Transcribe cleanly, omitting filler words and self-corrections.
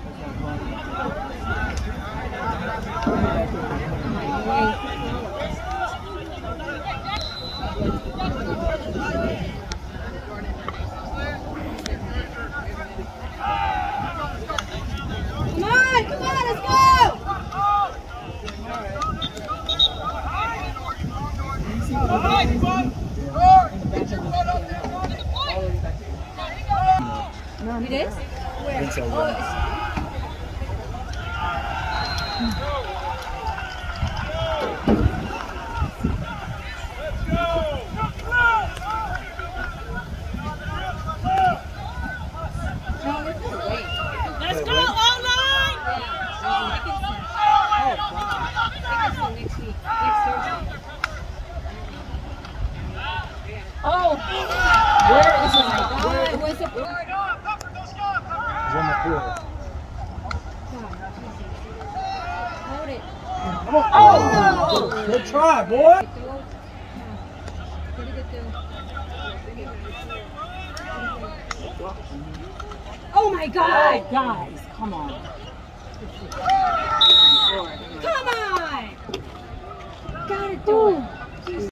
It is? Where? So, let's go, online! Oh! Where is it? Where was it? he's on the floor. Hold it. Oh! Good try, boy! Oh my God! Guys, come on. Come on! Gotta do it.